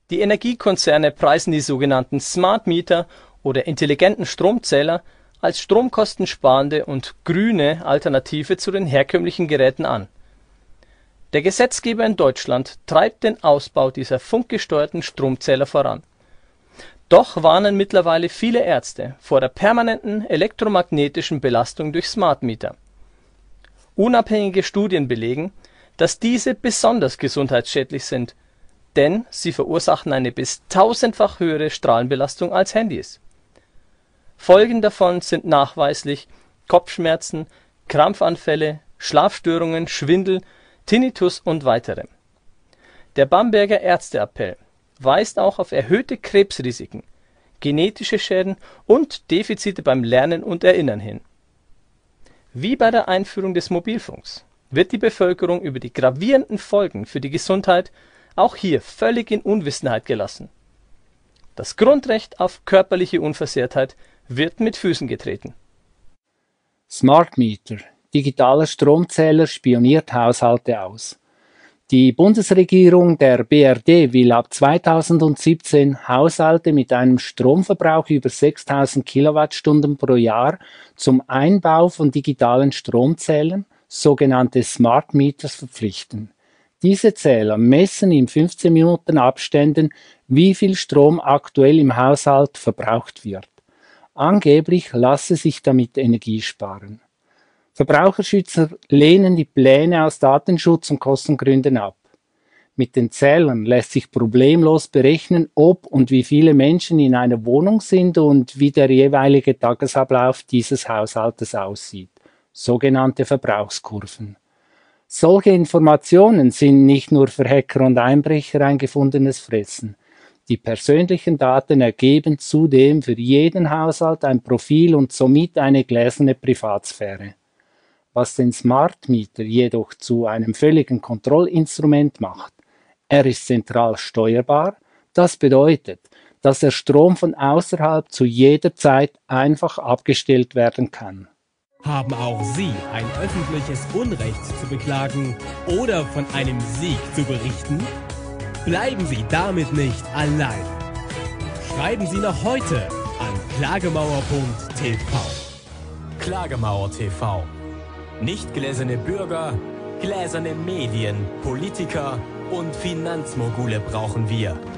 Die Energiekonzerne preisen die sogenannten Smart Meter oder intelligenten Stromzähler als stromkostensparende und grüne Alternative zu den herkömmlichen Geräten an. Der Gesetzgeber in Deutschland treibt den Ausbau dieser funkgesteuerten Stromzähler voran. Doch warnen mittlerweile viele Ärzte vor der permanenten elektromagnetischen Belastung durch Smart Meter. Unabhängige Studien belegen, dass diese besonders gesundheitsschädlich sind, denn sie verursachen eine bis 1000-fach höhere Strahlenbelastung als Handys. Folgen davon sind nachweislich Kopfschmerzen, Krampfanfälle, Schlafstörungen, Schwindel, Tinnitus und weitere. Der Bamberger Ärzteappell weist auch auf erhöhte Krebsrisiken, genetische Schäden und Defizite beim Lernen und Erinnern hin. Wie bei der Einführung des Mobilfunks wird die Bevölkerung über die gravierenden Folgen für die Gesundheit auch hier völlig in Unwissenheit gelassen. Das Grundrecht auf körperliche Unversehrtheit wird mit Füßen getreten. Smart Meter, digitaler Stromzähler, spioniert Haushalte aus. Die Bundesregierung der BRD will ab 2017 Haushalte mit einem Stromverbrauch über 6000 Kilowattstunden pro Jahr zum Einbau von digitalen Stromzählern, sogenannte Smart Meters, verpflichten. Diese Zähler messen in 15 Minuten Abständen, wie viel Strom aktuell im Haushalt verbraucht wird. Angeblich lasse sich damit Energie sparen. Verbraucherschützer lehnen die Pläne aus Datenschutz- und Kostengründen ab. Mit den Zählern lässt sich problemlos berechnen, ob und wie viele Menschen in einer Wohnung sind und wie der jeweilige Tagesablauf dieses Haushaltes aussieht, sogenannte Verbrauchskurven. Solche Informationen sind nicht nur für Hacker und Einbrecher ein gefundenes Fressen. Die persönlichen Daten ergeben zudem für jeden Haushalt ein Profil und somit eine gläserne Privatsphäre. Was den Smart Meter jedoch zu einem völligen Kontrollinstrument macht: Er ist zentral steuerbar, das bedeutet, dass der Strom von außerhalb zu jeder Zeit einfach abgestellt werden kann. Haben auch Sie ein öffentliches Unrecht zu beklagen oder von einem Sieg zu berichten? Bleiben Sie damit nicht allein. Schreiben Sie noch heute an klagemauer.tv. Klagemauer TV. Nicht gläserne Bürger, gläserne Medien, Politiker und Finanzmogule brauchen wir.